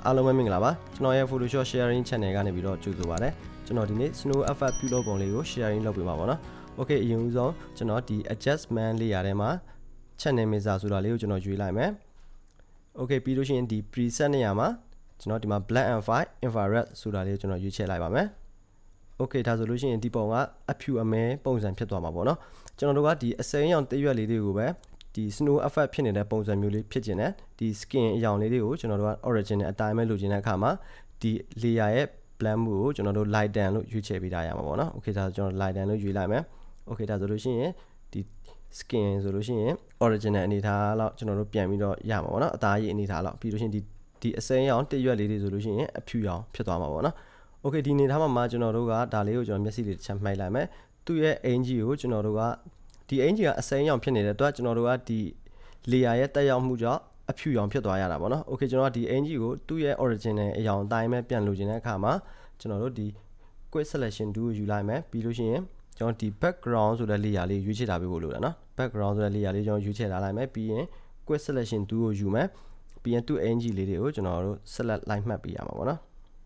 အားလုံးပဲမင်္ဂလာပါကျွန်တော်ရဲ့ Photoshop sharing channel ကနေပြီးတော့ကြိုဆိုပါရစေကျွန်တော်ဒီနေ့ snow effect ပြုလုပ်ပုံလေးကို sharing လုပ်ပေးမှာပေါ့နော် Okay အရင်ဦးဆုံးကျွန်တော်ဒီ adjustment လေးရထဲမှာ channel mixer ဆိုတာလေးကိုကျွန်တော်ရွေးလိုက်မယ် Okay ပြီးလို့ရှိရင်ဒီ preset နေရာမှာကျွန်တော်ဒီမှာ black and white infrared ဆိုတာလေးကိုကျွန်တော်ရွေးချယ်လိုက်ပါမယ် Okay ဒါဆိုလို့ရှိရင်ဒီပုံကအဖြူအမဲပုံစံဖြစ်သွားမှာပေါ့နော်ကျွန်တော်တို့ကဒီအစိမ်းရောင်တရွက်လေးတွေကိုပဲဒီ snow effect ဖြစ်နေတဲ့ပုံစံမျိုးလေးဖြစ်ခြင်းနဲ့ဒီ skin အရောင်လေးတွေကိုကျွန်တော်တို့က original အတိုင်းပဲလိုချင်တဲ့အခါမှာဒီ layer ရဲ့ blend မှုကိုကျွန်တော်တို့ lighten လို့ရွေးချယ်ပေးထားရမှာပေါ့နော် Okay ဒါဆိုကျွန်တော် lighten လို့ရွေးလိုက်မယ် Okay ဒါဆိုလို့ရှိရင်ဒီ skin ဆိုလို့ရှိရင် original အနေထားလောက်ကျွန်တော်တို့ပြန်ပြီးတော့ရမှာပေါ့နော်အသားရည်အနေထားလောက်ပြီးလို့ရှိရင်ဒီအစိမ်းရောင်တရွက်လေးတွေဆိုလို့ရှိရင်အဖြူရောင်ဖြစ်သွားမှာပေါ့နော် Okay ဒီအနေထားမှာကျွန်တော်တို့ကဒါလေးကိုကျွန်တော်မျက်စိလေးတစ်ချက်မှိတ်လိုက်မယ်သူ့ရဲ့အင်ဂျီကိုကျွန်တော်တို့ကဒီအင်ဂျီကအစိမ်းရောင်ဖြစ်နေတဲ့အတွက်ကျွန်တော်တို့ကဒီ layer ရဲ့တက်ရောက်မှုကြောင့်အဖြူရောင်ဖြစ်သွားရတာပေါ့နော် Okay ကျွန်တော်ကဒီအင်ဂျီကိုသူ့ရဲ့ original အရောင်အတိုင်းပဲပြန်လိုချင်တဲ့အခါမှာကျွန်တော်တို့ဒီ quick selection tool ကိုယူလိုက်မယ်ပြီးလို့ရှိရင်ကျွန်တော်ဒီ background ဆိုတဲ့ layer လေးရွေးချယ်ထားပေးဖို့လိုတယ်နော် background ဆိုတဲ့ layer လေးကျွန်တော်ရွေးချယ်ထားလိုက်မယ်ပြီးရင် quick selection tool ကိုယူမယ်ပြီးရင်သူ့အင်ဂျီလေးတွေကိုကျွန်တော်တို့ select လိုက်မှတ်ပေးရမှာပေါ့နော်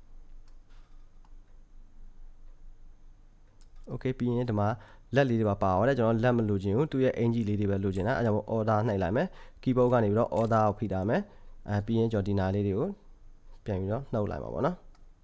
Okay ပြီးရင်ဒီမှာလက်လေးတွေပါပါပါတယ်ကျွန်တော်လက်မလိုချင်ဘူးသူ့ရဲ့အင်ဂျီလေးတွေပဲလိုချင်တာအဲကြောင့် order နှိုက်လိုက်မယ် keyboard ကနေပြီးတော့ order ကိုဖိထားမယ်ပြီးရင်ကျွန်တော်ဒီနာလေးတွေကိုပြန်ပြီးတော့နှုတ်လိုက်ပါပေါ့နော်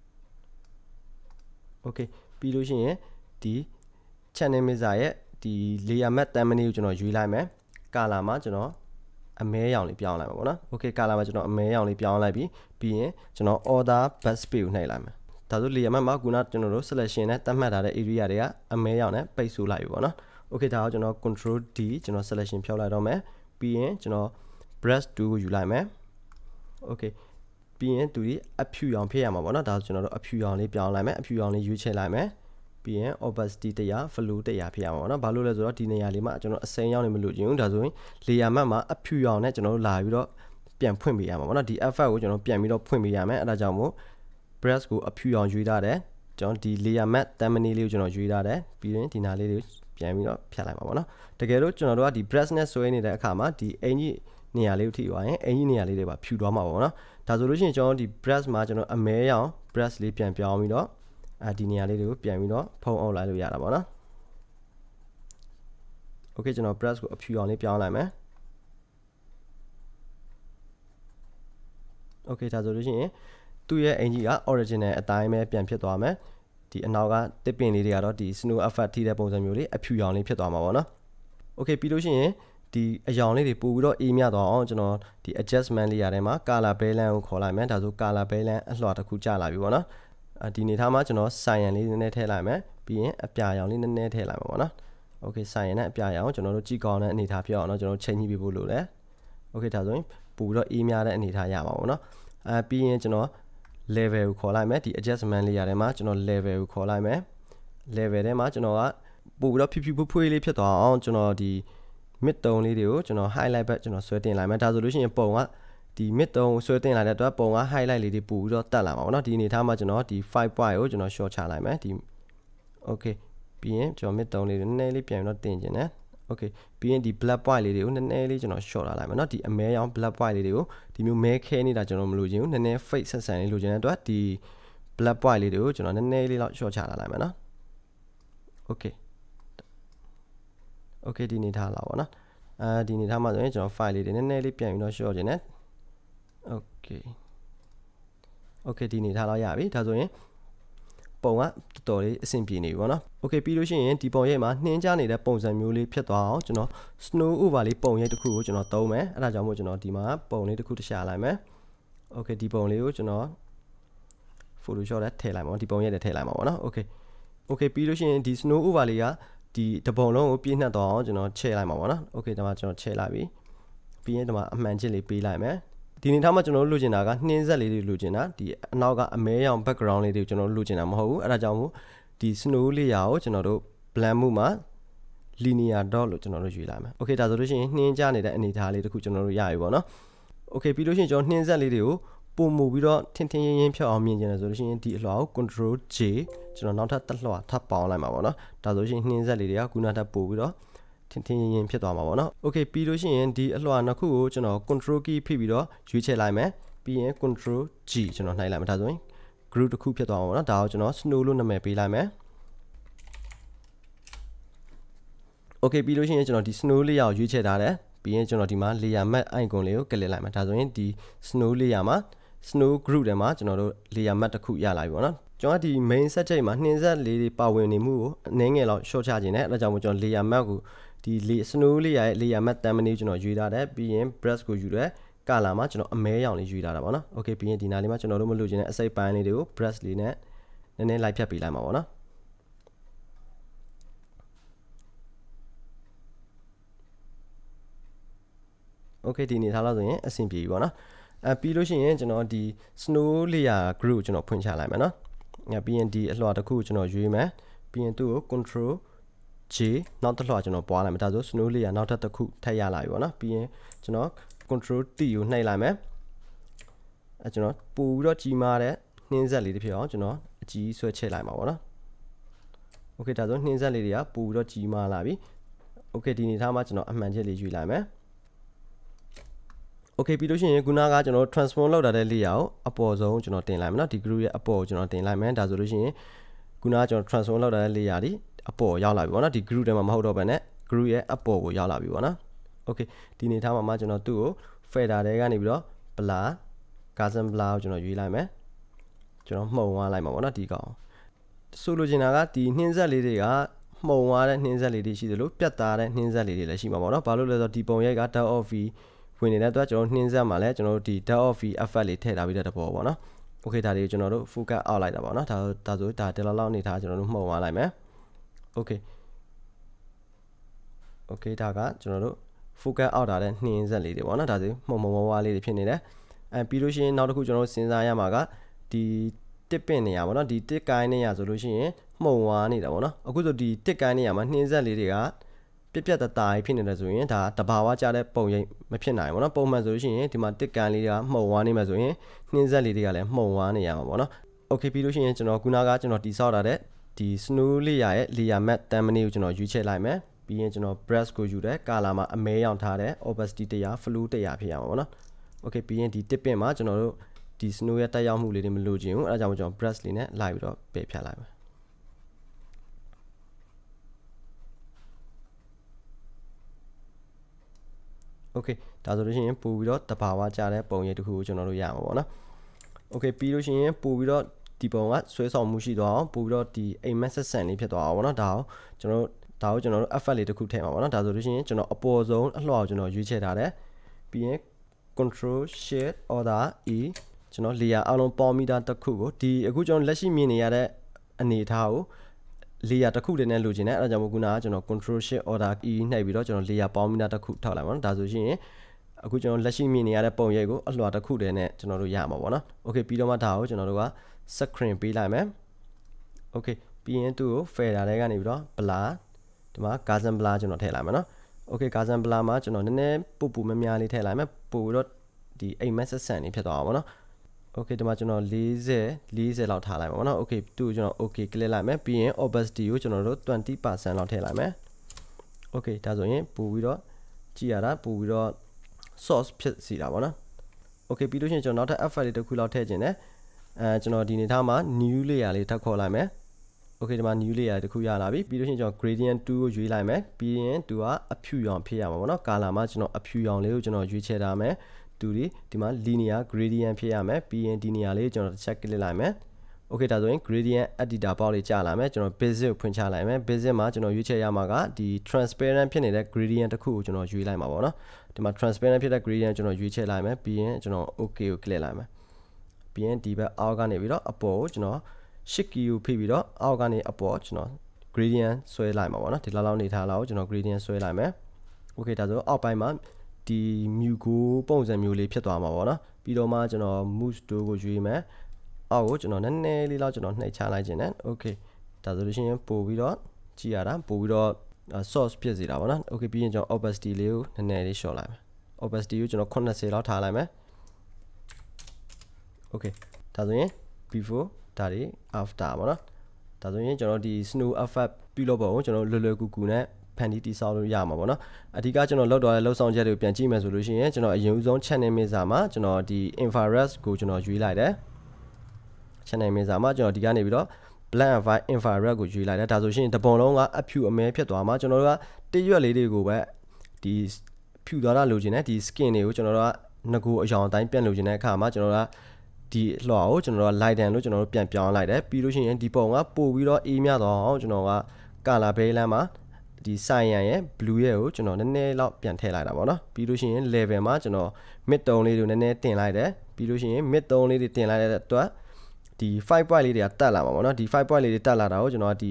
Okay ပြီးလို့ရှိရင်ဒီ channel mixer ရဲ့ဒီ layer matte thumbnail ကိုကျွန်တော်ရွေးလိုက်မယ် color မှာကျွန်တော်အမဲရောင်လေးပြောင်းလိုက်ပါပေါ့နော် Okay color မှာကျွန်တော်အမဲရောင်လေးပြောင်းလိုက်ပြီးရင်ကျွန်တော် order backspace ကိုနှိုက်လိုက်မယ်ဒါဆို layer matte မှာခုနကျွန်တော်တို့ selection နဲ့တတ်မှတ်ထားတဲ့ area တွေကအမဲရောင်နဲ့ပိတ်ဆို့လိုက်ပြီပေါ့နော် Okay ဒါကိုကျွန်တော် control D ကျွန်တော် selection ဖြောက်လိုက်တော့မယ်ပြီးရင်ကျွန်တော် brush tool ကိုယူလိုက်မယ် Okay ပြီးရင်သူဒီအဖြူရောင်ဖြစ်ရမှာပေါ့နော်ဒါဆိုကျွန်တော်တို့အဖြူရောင်လေးပြောင်းလိုက်မယ်အဖြူရောင်လေးရွေးချယ်လိုက်မယ်ပြီးရင် opacity 100 flow 100ဖြစ်ရမှာပေါ့နော်ဘာလို့လဲဆိုတော့ဒီနေရာလေးမှာကျွန်တော်အစိမ်းရောင်နေမလို့ခြင်းဒါဆိုရင် layer matte မှာအဖြူရောင်နဲ့ကျွန်တော်တို့လာပြီးတော့ပြန်ဖွင့်ပေးရမှာပေါ့နော်ဒီ effect ကိုကျွန်တော်ပြန်ပြီးတော့ဖွင့်ပေးရမယ်အဲဒါကြောင့်မို့ brush ကိုအဖြူရောင်ရွေးထားတယ်ကျွန်တော်ဒီ layer matte thumbnail လေးကိုကျွန်တော်ရွေးထားတယ်ပြီးရင်ဒီနာလေးလေးပြန်ပြီးတော့ဖြတ်လိုက်ပါပေါ့နော်တကယ်လို့ကျွန်တော်တို့ကဒီ brush နဲ့ဆွဲနေတဲ့အခါမှာဒီအင်ကြီးနေရာလေးကိုထိသွားရင်အင်ကြီးနေရာလေးတွေပါဖြူသွားမှာပေါ့နော်ဒါဆိုလို့ရှိရင်ကျွန်တော်ဒီ brush မှာကျွန်တော်အမဲရောင် brush လေးပြန်ပြောင်းပြီးတော့ဒီနေရာလေးတွေကိုပြန်ပြီးတော့ဖုံးအောင်လိုက်လို့ရတာပေါ့နော် Okay ကျွန်တော် brush ကိုအဖြူရောင်လေးပြောင်းလိုက်မယ် Okay ဒါဆိုလို့ရှိရင်သူ့ရဲ့အင်ဂျီက original အတိုင်းပဲပြန်ဖြစ်သွားမယ်ဒီအနောက်ကတစ်ပင်လေးတွေကတော့ဒီ snow effect ထိတဲ့ပုံစံမျိုးလေးအဖြူရောင်လေးဖြစ်သွားမှာပေါ့နော် Okay ပြီးလို့ရှိရင်ဒီအရောင်လေးတွေပို့ပြီးတော့အေးမြသွားအောင်ကျွန်တော်ဒီ adjustment လေးရထဲမှာ color balance ကိုခေါ်လိုက်မယ်ဒါဆို color balance အလွှာတစ်ခုကျလာပြီပေါ့နော်ဒီနေထားမှာကျွန်တော်ဆိုင်ရန်လေးနည်းနည်းထည့်လိုက်မယ်ပြီးရင်အပြာရောင်လေးနည်းနည်းထည့်လိုက်မှာပေါ့နော် Okay ဆိုင်ရန်နဲ့အပြာရောင်ကျွန်တော်တို့ကြည့်ကောင်းတဲ့အနေထားဖြစ်အောင်เนาะကျွန်တော်ချိန်ညှိပေးဖို့လိုတယ် Okay ဒါဆိုရင်ပို့ပြီးတော့အေးမြတဲ့အနေထားရမှာပေါ့နော်ပြီးရင်ကျွန်တော် level ကိုခေါ်လိုက်မယ်ဒီ adjustment လေးရထဲမှာကျွန်တော် level ကိုခေါ်လိုက်မယ် level ထဲမှာကျွန်တော်ကပို့ပြီးတော့ဖြူဖြူဖွေးလေးဖြစ်သွားအောင်ကျွန်တော်ဒီ mid tone လေးတွေကိုကျွန်တော် highlight ဘက်ကျွန်တော်ဆွဲတင်လိုက်မယ်ဒါဆိုလို့ရှိရင်ပုံကဒီ mid tone ဆွဲတင်လိုက်တဲ့အတွက်ပုံက highlight လေးတွေပို့ပြီးတော့တက်လာမှာပေါ့နော်ဒီအနေထားမှာကျွန်တော်ဒီ 5 point ကိုကျွန်တော် short ချလိုက်မယ်ဒီ Okay ပြီးရင်ကျွန်တော် mid tone လေးတွေနည်းနည်းလေးပြန်ပြီးတော့တင်ကျင်တယ် Okay ပြီးရင်ဒီ black point လေးတွေကိုနည်းနည်းလေးကျွန်တော် short လာလိုက်မယ်เนาะဒီအမဲရောင် black point လေးတွေကိုဒီမျိုးမဲခဲနေတာကျွန်တော်မလိုချင်ဘူးနည်းနည်း fade ဆက်ဆန်လေးလိုချင်တဲ့အတွက်ဒီ black point လေးတွေကိုကျွန်တော်နည်းနည်းလေးလောက် short ချလာလိုက်မယ်เนาะ Okay Okay ဒီနေထားလာပါတော့ဒီနေထားမှာဆိုရင်ကျွန်တော် file လေးတွေနည်းနည်းလေးပြန်ပြီးတော့ short ချင်တယ် Okay Okay ဒီနေထားလောက်ရပြီဒါဆိုရင်ပုံကတော်တော်လေးအဆင်ပြေနေပြီပေါ့နော် Okay ပြီးလို့ရှိရင်ဒီပုံရိပ်မှာနှင်းကြနေတဲ့ပုံစံမျိုးလေးဖြစ်သွားအောင်ကျွန်တော် snow over လေးပုံရိပ်တစ်ခုကိုကျွန်တော်သုံးမယ်အဲဒါကြောင့်မို့ကျွန်တော်ဒီမှာပုံလေးတစ်ခုတခြားလိုက်မယ် Okay ဒီပုံလေးကိုကျွန်တော် Photoshop နဲ့ထည့်လိုက်ပါဒီပုံရိပ်နဲ့ထည့်လိုက်ပါပေါ့နော် Okay Okay ပြီးလို့ရှိရင်ဒီ snow over လေးကဒီတပုံလုံးကိုပြည့်နှက်သွားအောင်ကျွန်တော်ချဲ့လိုက်ပါပေါ့နော် Okay ဒီမှာကျွန်တော်ချဲ့လိုက်ပြီပြီးရင်ဒီမှာအမှန်ချစ်လေးပေးလိုက်မယ်ဒီနေထားမှာကျွန်တော်တို့လိုချင်တာကနှင်းဆက်လေးတွေလိုချင်တာဒီအနောက်ကအမဲရောင် background လေးတွေကိုကျွန်တော်တို့လိုချင်တာမဟုတ်ဘူးအဲဒါကြောင့်မို့ဒီ snow layer ကိုကျွန်တော်တို့ blend မှုမှာ linear dot လို့ကျွန်တော်တို့ရွေးလိုက်မယ် Okay ဒါဆိုလို့ရှိရင်နှင်းကြနေတဲ့အနေထားလေးတစ်ခုကျွန်တော်တို့ရပြီပေါ့နော် Okay ပြီးလို့ရှိရင်ကျွန်တော်နှင်းဆက်လေးတွေကိုပုံမူပြီးတော့ထင်းထင်းရင်းရင်းဖြောက်အောင်မြင်ကျင်တယ်ဆိုလို့ရှိရင်ဒီအလွှာကို control J ကျွန်တော်နောက်ထပ်တစ်လွှာထပ်ပေါင်းလိုက်မှာပေါ့နော်ဒါဆိုလို့ရှိရင်နှင်းဆက်လေးတွေကခုနထပ်ပို့ပြီးတော့ထင်းထင်းရင်းရင်းဖြစ်သွားမှာပေါ့နော် Okay ပြီးလို့ရှိရင်ဒီအလွှာနှစ်ခုကိုကျွန်တော် control key ဖိပြီးတော့ရွေးချယ်လိုက်မယ်ပြီးရင် control G ကျွန်တော်နှိုက်လိုက်မယ်ဒါဆိုရင် group တစ်ခုဖြစ်သွားမှာပေါ့နော်ဒါကိုကျွန်တော် snow လို့နာမည်ပေးလိုက်မယ် okay ပြီးလို့ရှိရင်ကျွန်တော်ဒီ snow လေးကိုရွေးချယ်ထားတယ်ပြီးရင်ကျွန်တော်ဒီမှာ layer map icon လေးကိုကလစ်လိုက်မယ်ဒါဆိုရင်ဒီ snow layer မှာ snow group ထဲမှာကျွန်တော်တို့ layer map တစ်ခုရလာပြီပေါ့နော်ကျွန်တော်ဒီ main subject မှာနှင်းဆက်လေးတွေပါဝင်နေမှုကိုအနည်းငယ်လောက် short ချခြင်းနဲ့အဲဒါကြောင့်မို့ကျွန်တော် layer map ကိုဒီ snow layer ရဲ့ layer map thumbnail ကျွန်တော်ရွေးထားတယ်ပြီးရင် brush ကိုယူတယ် color မှာကျွန်တော်အမဲရောင်လေးရွေးထားတာပေါ့နော် okay ပြီးရင်ဒီနားလေးမှာကျွန်တော်တို့မလိုချင်တဲ့အစိပ်ပိုင်းလေးတွေကို brush လေးနဲ့နည်းနည်းလိုက်ဖြတ်ပေးလိုက်မှာပေါ့နော် okay ဒီနေထားလို့ဆိုရင်အဆင်ပြေပြီပေါ့နော်ပြီးလို့ရှိရင်ကျွန်တော်ဒီ snow layer group ကျွန်တော်ဖွင့်ချလိုက်မယ်နော်ပြီးရင်ဒီအလွှာတစ်ခုကိုကျွန်တော်ရွေးမယ်ပြီးရင်သူ့ကို control J နောက်တစ်လွှာကျွန်တော်ပွားလိုက်မယ်ဒါဆို snow layer နောက်တစ်ခုထပ်ရလာပြီပေါ့နော်ပြီးရင်ကျွန်တော် control T ကိုနှိပ်လိုက်မယ်ကျွန်တော်ပို့ပြီးတော့ကြီးမားတဲ့နှင်းဆက်လေးတွေဖြစ်အောင်ကျွန်တော်အကြီးဆွဲချဲ့လိုက်မှာပေါ့နော် okay ဒါဆိုနှင်းဆက်လေးတွေကပို့ပြီးတော့ကြီးမားလာပြီ okay ဒီနေထားမှာကျွန်တော်အမှန်ချက်လေးယူလိုက်မယ် okay ပြီးလို့ရှိရင်ခုနကကျွန်တော် transform လောက်တာတဲ့ layer ကိုအပေါ်ဆုံးကျွန်တော်တင်လိုက်မယ်နော်ဒီ group ရဲ့အပေါ်ကိုကျွန်တော်တင်လိုက်မယ်ဒါဆိုလို့ရှိရင်ခုနကကျွန်တော် transform လောက်တာတဲ့ layer တွေအပေါ်ရောက်လာပြီပေါ့နော်ဒီ group ထဲမှာမဟုတ်တော့ဘဲနဲ့ group ရဲ့အပေါ်ကိုရောက်လာပြီပေါ့နော် okay ဒီနေထားမှာမှကျွန်တော်သူ့ကို fader တွေကနေပြီးတော့ blur Gaussian blur ကိုကျွန်တော်ရွေးလိုက်မယ်ကျွန်တော်မှုံသွားလိုက်မှာပေါ့နော်ဒီကောင်ဆိုလိုချင်တာကဒီနှင်းဆက်လေးတွေကမှုံသွားတဲ့နှင်းဆက်လေးတွေရှိသလိုပြတ်သားတဲ့နှင်းဆက်လေးတွေလည်းရှိမှာပေါ့နော်ဘာလို့လဲဆိုတော့ဒီပုံရိပ်က dot of v ဝင်နေတဲ့အတွက်ကျွန်တော်နှင်းဆက်မှာလည်းကျွန်တော်တို့ဒီ dot of v effect လေးထည့်ထားပြီးတဲ့တဘောပေါ့နော် okay ဒါတွေကိုကျွန်တော်တို့ focus out လိုက်တာပေါ့နော်ဒါဆိုဒါတလောက်နေထားကျွန်တော်တို့မှုံသွားလိုက်မယ် okay ဒါကကျွန်တော်တို့ focus out တာတဲ့နှင်းဆက်လေးတွေပေါ့နော်ဒါဆိုမှုံဝါးလေးတွေဖြစ်နေတယ်ပြီးလို့ရှိရင်နောက်တစ်ခုကျွန်တော်တို့စဉ်းစားရမှာကဒီတစ်ပင့်နေရပါတော့ဒီတစ်ကိုင်းနေရဆိုလို့ရှိရင်မှုံဝါးနေတာပေါ့နော်အခုဆိုဒီတစ်ကိုင်းနေရမှာနှင်းဆက်လေးတွေကပြက်တသားဖြစ်နေတယ်ဆိုရင်ဒါတဘာဝကြတဲ့ပုံရိပ်မဖြစ်နိုင်ဘူးเนาะပုံမှန်ဆိုလို့ရှိရင်ဒီမှာတစ်ကန်လေးတွေကမှုံဝါးနေမှာဆိုရင်နှင်းဆက်လေးတွေကလည်းမှုံဝါးနေရမှာပေါ့เนาะ okay ပြီးလို့ရှိရင်ကျွန်တော်ခုနကကျွန်တော်တိဆောက်ထားတဲ့ဒီ snow layer ရဲ့ layer map thumbnail ကိုကျွန်တော်ရွေးချယ်လိုက်မယ်ပြီးရင်ကျွန်တော် brush ကိုယူတယ် color မှာအမဲရောင်ထားတဲ့ opacity 100 flow 100ဖြစ်ရမှာပေါ့เนาะ okay ပြီးရင်ဒီတစ်ပင့်မှာကျွန်တော်တို့ဒီ snow ရဲ့တက်ရောက်မှုလေးတွေမလိုချင်ဘူးအဲဒါကြောင့်ကျွန်တော် brush လေးနဲ့လိုက်ပြီးတော့ပယ်ဖြတ်လိုက်မယ်okay ဒါဆိုလို့ရှိရင်ပို့ပြီးတော့တဘာဝကြတဲ့ပုံရိပ်တစ်ခုကိုကျွန်တော်တို့ရမှာပေါ့နော် okay ပြီးလို့ရှိရင်ပို့ပြီးတော့ဒီပုံကဆွဲဆောင်မှုရှိသွားအောင်ပို့ပြီးတော့ဒီ image ဆက်ဆန်လေးဖြစ်သွားအောင်ပေါ့နော်ဒါကိုကျွန်တော်တို့ effect လေးတစ်ခုထည့်မှာပေါ့နော်ဒါဆိုလို့ရှိရင်ကျွန်တော်အပေါ်ဆုံးအလွှာကိုကျွန်တော်ရွေးချယ်ထားတယ်ပြီးရင် control shift order e ကျွန်တော် layer အလုံးပေါင်းမိတာတစ်ခုကိုဒီအခုကျွန်တော်လက်ရှိမြင်နေရတဲ့အနေအထားကို layer တစ်ခုတည်းနဲ့လိုချင်တယ်အဲဒါကြောင့်မို့ခုနကကျွန်တော် control shift order e နှိပ်ပြီးတော့ကျွန်တော် layer ပေါင်းမိတာတစ်ခုထောက်လိုက်ပါတော့ဒါဆိုရှင်အခုကျွန်တော်လက်ရှိမြင်နေရတဲ့ပုံရိပ်ကိုအလွှာတစ်ခုတည်းနဲ့ကျွန်တော်တို့ရမှာပေါ့နော် okay ပြီးတော့မှဒါကိုကျွန်တော်တို့က screen ပေးလိုက်မယ် okay ပြီးရင်သူ့ကို fader တွေကနေပြီးတော့ blur ဒီမှာ Gaussian blur ကျွန်တော်ထည့်လိုက်မယ်နော် okay Gaussian blur မှာကျွန်တော်နည်းနည်းပူမများလေးထည့်လိုက်မယ်ပို့တော့ဒီအိမ်မက်ဆက်ဆန်နေဖြစ်သွားအောင်ပေါ့နော် okay ဒီမှာကျွန်တော်40လောက်ထားလိုက်ပါပေါ့နော် okay သူ့ကိုကျွန်တော် okay ကလစ်လိုက်မယ်ပြီးရင် opacity ကိုကျွန်တော်တို့ 20% လောက်ထည့်လိုက်မယ် okay ဒါဆိုရင်ပို့ပြီးတော့ကြည့်ရတာပို့ပြီးတော့ source ဖြစ်စီတာပေါ့နော် okay ပြီးလို့ရှိရင်ကျွန်တော်နောက်ထပ် effect လေးတစ်ခုလောက်ထည့်ခြင်းနဲ့ကျွန်တော်ဒီနေထားမှာ new layer လေးထပ်ခေါ်လိုက်မယ် okay ဒီမှာ new layer တစ်ခုရလာပြီပြီးလို့ရှိရင်ကျွန်တော် gradient 2ကိုရွေးလိုက်မယ်ပြီးရင်သူကအဖြူရောင်ဖြစ်ရမှာပေါ့နော် color မှာကျွန်တော်အဖြူရောင်လေးကိုကျွန်တော်ရွေးချယ်ထားမယ်သူဒီမှာ linear gradient ဖြစ်ရမယ်ပြီးရင်ဒီနေရာလေးကျွန်တော်တစ်ချက်ကလစ်လိုက်မယ် okay ဒါဆိုရင် gradient editor ပေါက်လေးကြာလာမယ်ကျွန်တော် basic ကိုဖွင့်ချလိုက်မယ် basic မှာကျွန်တော်ရွေးချယ်ရမှာကဒီ transparent ဖြစ်နေတဲ့ gradient တစ်ခုကိုကျွန်တော်ရွေးလိုက်မှာပေါ့နော်ဒီမှာ transparent ဖြစ်တဲ့ gradient ကျွန်တော်ရွေးချယ်လိုက်မယ်ပြီးရင်ကျွန်တော် okay ကိုကလစ်လိုက်မယ်ပြီးရင်ဒီဘက်အောက်ကနေပြီးတော့အပေါ်ကိုကျွန်တော် shift key ကိုဖိပြီးတော့အောက်ကနေအပေါ်ကျွန်တော် gradient ဆွဲလိုက်မှာပေါ့နော်ဒီလောက်နေထားလောက်ကျွန်တော် gradient ဆွဲလိုက်မယ် okay ဒါဆိုအောက်ပိုင်းမှာဒီမြူကိုပုံစံမျိုးလေးဖြစ်သွားမှာပေါ့နော်ပြီးတော့မှကျွန်တော် move tool ကိုရွေးမယ်အောက်ကိုကျွန်တော်နည်းနည်းလေးလောက်ကျွန်တော်နှိပ်ချလိုက်ခြင်းနဲ့ okay ဒါဆိုလို့ရှိရင်ပို့ပြီးတော့ကြည့်ရတာပို့ပြီးတော့ source ဖြစ်စေတာပေါ့နော် okay ပြီးရင်ကျွန်တော် opacity လေးကိုနည်းနည်းလေးလျှော့လိုက်မယ် opacity ကိုကျွန်တော်80လောက်ထားလိုက်မယ် okay ဒါဆိုရင် before ဒါတွေ after ပေါ့နော်ဒါဆိုရင်ကျွန်တော်ဒီ snow effect ပြုလုပ်ပုံကိုကျွန်တော်လွယ်လွယ်ကူကူနဲ့န်တီးဆောက်လို့ရမှာပေါ့နော်အဓိကကျွန်တော်လောက်တော့လောက်ဆောင်ချက်တွေကိုပြန်ကြည့်မယ်ဆိုလို့ရှိရင်ကျွန်တော်အရင်ဆုံး channel mixer မှာကျွန်တော်ဒီ infrared ကိုကျွန်တော်ရွေးလိုက်တယ် channel mixer မှာကျွန်တော်ဒီကနေပြီးတော့ black and white infrared ကိုရွေးလိုက်တယ်ဒါဆိုရှင်တပုံလုံးကအဖြူအမဲဖြစ်သွားမှာကျွန်တော်တို့ကတရွက်လေးတွေကိုပဲဒီဖြူသွားတာလိုချင်တယ်ဒီ skin တွေကိုကျွန်တော်တို့ကငကိုအယောင်အတိုင်းပြန်လိုချင်တဲ့အခါမှာကျွန်တော်တို့ကဒီလှော်ကိုကျွန်တော်တို့ light down လို့ကျွန်တော်တို့ပြန်ပြောင်းလိုက်တယ်ပြီးလို့ရှိရင်ဒီပုံကပို့ပြီးတော့အေးမြသွားအောင်ကျွန်တော်က color balance မှာဒီ cyan ရဲ့ blue ရဲ့ကိုကျွန်တော်နည်းနည်းလောက်ပြန်ထည့်လိုက်တာပေါ့နော်ပြီးလို့ရှိရင် level မှာကျွန်တော် mid tone လေးတွေနည်းနည်းတင်လိုက်တယ်ပြီးလို့ရှိရင် mid tone လေးတွေတင်လိုက်တဲ့အတွက်ဒီ5 point လေးတွေကတက်လာမှာပေါ့နော်ဒီ5 point လေးတွေတက်လာတာကိုကျွန်တော်ဒီ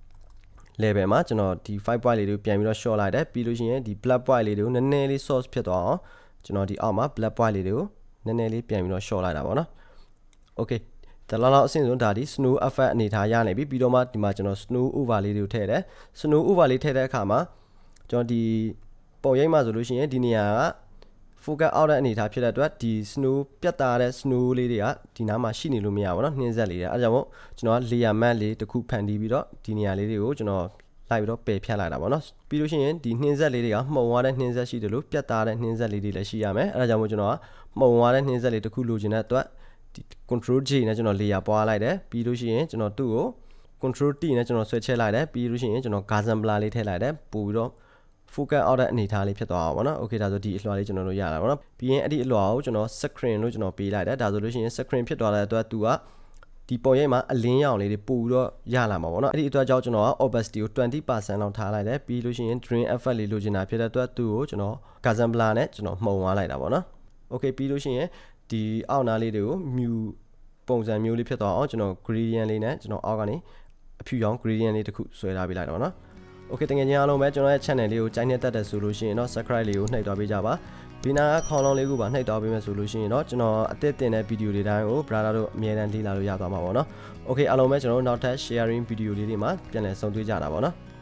level မှာကျွန်တော်ဒီ5 point လေးတွေကိုပြန်ပြီးတော့ short လိုက်တယ်ပြီးလို့ရှိရင်ဒီ black point လေးတွေကိုနည်းနည်းလေး source ဖြစ်သွားအောင်ကျွန်တော်ဒီအောက်မှာ black point လေးတွေကိုနည်းနည်းလေးပြန်ပြီးတော့ short လိုက်တာပေါ့နော် okay ဒါလောက်အဆင့်ဆုံးဒါဒီ snow effect အနေထားရနေပြီပြီးတော့မှဒီမှာကျွန်တော် snow over လေးတွေကိုထည့်တယ် snow over လေးထည့်တဲ့အခါမှာကျွန်တော်ဒီပုံရိပ်မှာဆိုလို့ရှိရင်ဒီနေရာက focus out တဲ့အနေထားဖြစ်တဲ့အတွက်ဒီ snow ပြတ်သားတဲ့ snow လေးတွေကဒီနားမှာရှိနေလို့မရဘူးเนาะနှင်းဆက်လေးတွေအဲဒါကြောင့်မို့ကျွန်တော်က layer matte လေးတစ်ခုဖန်တီးပြီးတော့ဒီနေရာလေးတွေကိုကျွန်တော်လိုက်ပြီးတော့ပယ်ဖြတ်လိုက်တာပေါ့เนาะပြီးလို့ရှိရင်ဒီနှင်းဆက်လေးတွေကမှုံသွားတဲ့နှင်းဆက်ရှိတယ်လို့ပြတ်သားတဲ့နှင်းဆက်လေးတွေလည်းရှိရမယ်အဲဒါကြောင့်မို့ကျွန်တော်ကမှုံသွားတဲ့နှင်းဆက်လေးတစ်ခုလိုချင်တဲ့အတွက်ဒီ control J နဲ့ကျွန်တော် layer ပွားလိုက်တယ်ပြီးလို့ရှိရင်ကျွန်တော်သူ့ကို control T နဲ့ကျွန်တော်ဆွဲချက်လိုက်တယ်ပြီးလို့ရှိရင်ကျွန်တော် Gaussian blur လေးထည့်လိုက်တယ်ပို့ပြီးတော့ focus out တဲ့အနေထားလေးဖြစ်သွားအောင်ပေါ့နော် okay ဒါဆိုဒီအလွှာလေးကျွန်တော်တို့ရတာပေါ့နော်ပြီးရင်အဲ့ဒီအလွှာကိုကျွန်တော် screen လို့ကျွန်တော်ပေးလိုက်တယ်ဒါဆိုလို့ရှိရင် screen ဖြစ်သွားတဲ့အတွက်သူကဒီပုံရိပ်မှာအလင်းရောင်လေးတွေပို့ပြီးတော့ရလာမှာပေါ့နော်အဲ့ဒီအတွက်ကြောင့်ကျွန်တော်က opacity ကို 20% လောက်ထားလိုက်တယ်ပြီးလို့ရှိရင် drain effect လေးလိုချင်တာဖြစ်တဲ့အတွက်သူ့ကိုကျွန်တော် Gaussian blur နဲ့ကျွန်တော်မှုံသွားလိုက်တာပေါ့နော် okay ပြီးလို့ရှိရင်ဒီအောက်နားလေးတွေကို mu ပုံစံမျိုးလေးဖြစ်သွားအောင်ကျွန်တော် gradient လေးနဲ့ကျွန်တော်အောက်ကနေအဖြူရောင် gradient လေးတစ်ခုဆွဲထားပေးလိုက်တော့နော် okay တကယ်ချင်းအားလုံးပဲကျွန်တော်ရဲ့ channel လေးကိုကြိုက်နေတတ်တယ်ဆိုလို့ရှိရင်တော့ subscribe လေးကိုနှိပ်သွားပေးကြပါဒီနာခေါင်းလုံးလေးကိုပါနှိပ်သွားပေးမယ်ဆိုလို့ရှိရင်တော့ကျွန်တော်အသစ်တင်တဲ့ဗီဒီယိုတွေတိုင်းကို brother တို့အမြဲတမ်းလေ့လာလို့ရသွားမှာပေါ့နော် okay အားလုံးပဲကျွန်တော်တို့နောက်ထပ် sharing ဗီဒီယိုလေးတွေမှာပြန်လည်ဆုံတွေ့ကြတာပေါ့နော်